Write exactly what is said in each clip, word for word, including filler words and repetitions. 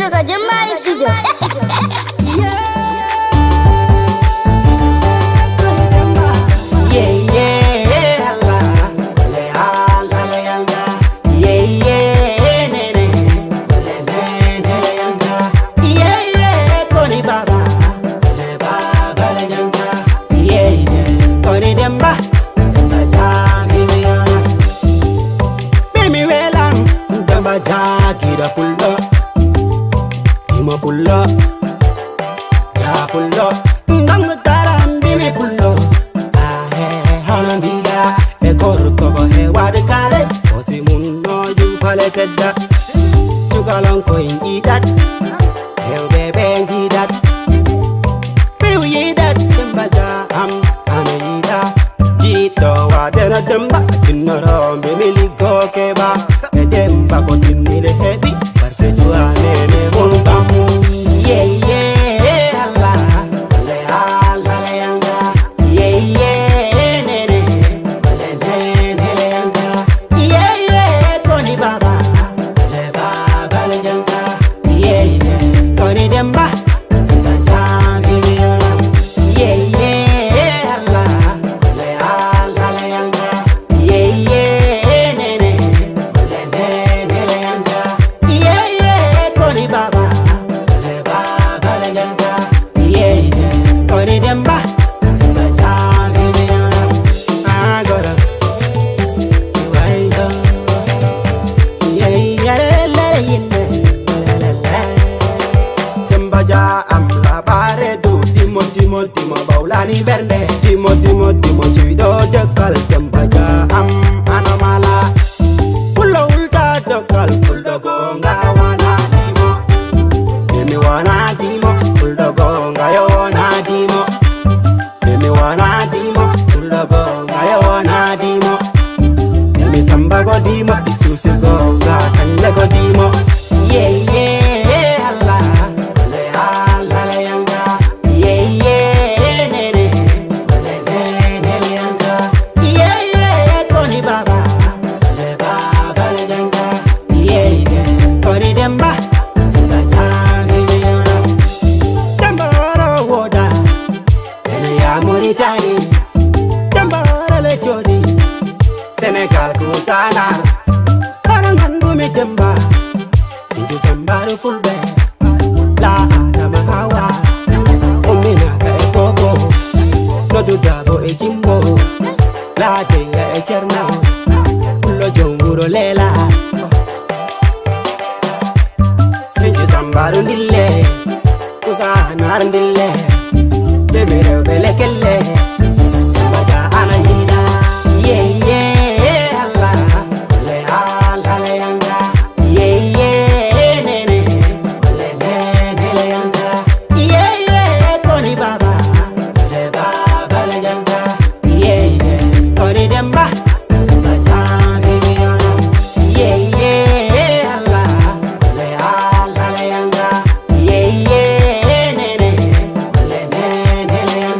Joga Jemba Studio. Kira pulo, ima pulo, ya pulo, nang taram bimi pulo. Ahe hanan bida, e korko ko he wad kale, osi munno ju fale tedda. Jugalan ko ingi dat, he bebe ingi dat. Piu yi dat, demba ja am anida. Jito wa dena demba, dinoro bimi ligo keba. Demba ko tinile hebi perpetua nene muntamu ye ye Allah le Allah le anga ye ye nene le nene le anga ye ye koni baba le baba le anga ye ye koni demba demba jangi ye ye Allah le Allah le anga ye ye Demba, demba jangi agora, iwaida, yeah yeah la la la. Demba ja am la bare do, dimo dimo dimo baulani bernde, dimo dimo dimo cido dekal. Demba ja am anamala, pulo ulta dekal, pulo gonga wana dimo, demi wana dimo, pulo gonga yo wana dimo. Wana dimo, ulago, I wanna dimo. Yami samba go dimo, disusi go, kanda go dimo. Yeah yeah, Allah, le Allah le yanga. Yeah yeah, nene, le nene le yanga. Yeah yeah, koni baba, le baba le yanga. Yeah yeah, koni demba, demba jangi yana. Demba ro woda. Mauritania, Demba le Jodi, Senegal kusana, Tarangandu me Demba, Sinju Sambaru fulbe, La Adama Hawa, Omina e Bobo, Nodu Dabo e Jimbo, La Dea e Cherna, Ulo Jonguro Lela, Sinju Sambaru Nile, Kusana Randile. Mere bele kelle baja anayida ye ye Allah le Allah le yanga ye ye nene le nene le yanga ye ye koni baba le baba le yanga ye ye koni demba baja ngiyana ye ye Allah le Allah le yanga ye ye nene le nene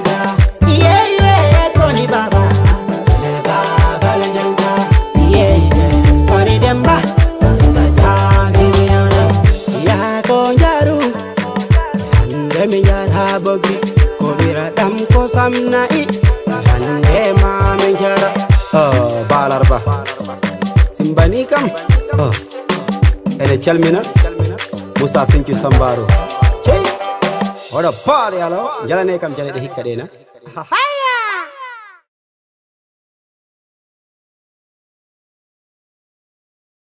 Demba, demba jangi yana. Ya konjaru, hande mi jara bogi. Kobira dam ko samna i, hande ma mi jara. Oh, balarba. Simbani kam. Oh, ele chalmina. Musa Sinju Sambaru. Cey, oda pari alo. Jalane kam jale de hikka dena.